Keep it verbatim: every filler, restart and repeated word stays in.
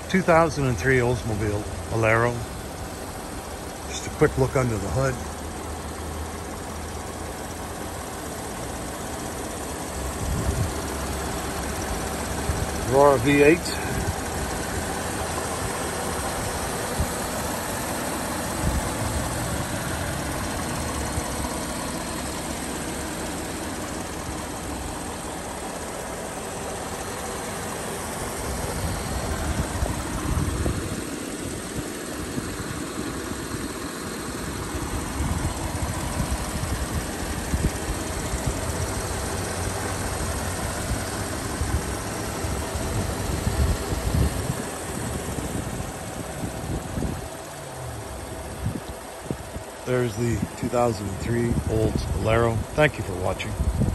two thousand three Oldsmobile Alero. Just a quick look under the hood. Aurora V eight. There's the two thousand three Olds Aurora. Thank you for watching.